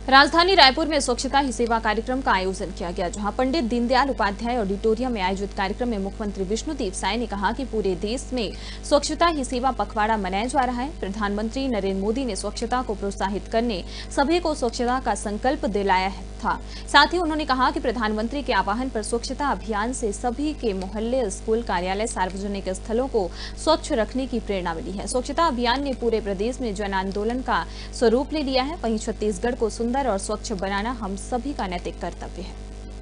राजधानी रायपुर में स्वच्छता ही सेवा कार्यक्रम का आयोजन किया गया, जहां पंडित दीनदयाल उपाध्याय ऑडिटोरियम में आयोजित कार्यक्रम में मुख्यमंत्री विष्णुदेव साय ने कहा कि पूरे देश में स्वच्छता ही सेवा पखवाड़ा मनाया जा रहा है। प्रधानमंत्री नरेंद्र मोदी ने स्वच्छता को प्रोत्साहित करने सभी को स्वच्छता का संकल्प दिलाया था। साथ ही उन्होंने कहा कि प्रधानमंत्री के आह्वान पर स्वच्छता अभियान से सभी के मोहल्ले, स्कूल, कार्यालय, सार्वजनिक स्थलों को स्वच्छ रखने की प्रेरणा मिली है। स्वच्छता अभियान ने पूरे प्रदेश में जन आंदोलन का स्वरूप ले लिया है। वहीं छत्तीसगढ़ को सुंदर और स्वच्छ बनाना हम सभी का नैतिक कर्तव्य है।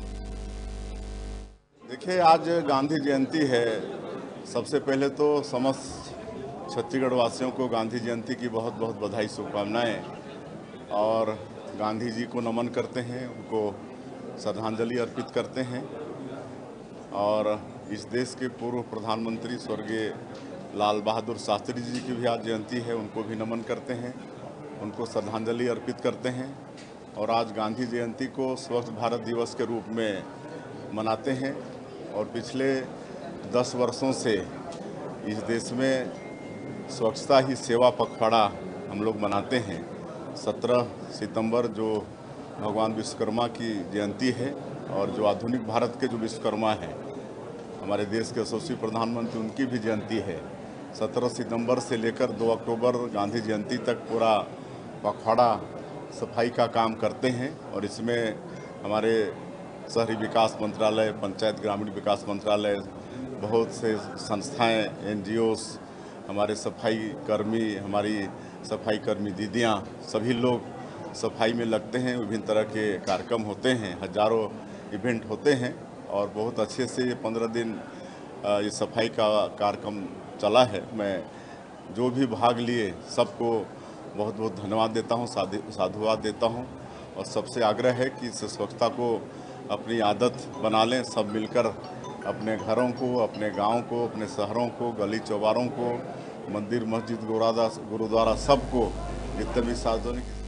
देखिए, आज गांधी जयंती है। सबसे पहले तो समस्त छत्तीसगढ़ वासियों को गांधी जयंती की बहुत बहुत बधाई, शुभकामनाएं। और गांधी जी को नमन करते हैं, उनको श्रद्धांजलि अर्पित करते हैं। और इस देश के पूर्व प्रधानमंत्री स्वर्गीय लाल बहादुर शास्त्री जी की भी आज जयंती है, उनको भी नमन करते हैं, उनको श्रद्धांजलि अर्पित करते हैं। और आज गांधी जयंती को स्वच्छ भारत दिवस के रूप में मनाते हैं। और पिछले 10 वर्षों से इस देश में स्वच्छता ही सेवा पखवाड़ा हम लोग मनाते हैं। 17 सितंबर जो भगवान विश्वकर्मा की जयंती है, और जो आधुनिक भारत के जो विश्वकर्मा हैं, हमारे देश के यशस्वी प्रधानमंत्री, उनकी भी जयंती है। 17 सितंबर से लेकर 2 अक्टूबर गांधी जयंती तक पूरा पखवाड़ा सफाई का काम करते हैं। और इसमें हमारे शहरी विकास मंत्रालय, पंचायत ग्रामीण विकास मंत्रालय, बहुत से संस्थाएं, NGOs, हमारे सफाई कर्मी, हमारी सफाई कर्मी दीदियां, सभी लोग सफाई में लगते हैं। विभिन्न तरह के कार्यक्रम होते हैं, हजारों इवेंट होते हैं। और बहुत अच्छे से ये 15 दिन ये सफाई का कार्यक्रम चला है। मैं जो भी भाग लिए सबको बहुत बहुत धन्यवाद देता हूँ, साधुवाद देता हूँ। और सबसे आग्रह है कि इस स्वच्छता को अपनी आदत बना लें, सब मिलकर अपने घरों को, अपने गांव को, अपने शहरों को, गली चौबारों को, मंदिर, मस्जिद, गुरुद्वारा, सबको जितने भी सार्वजनिक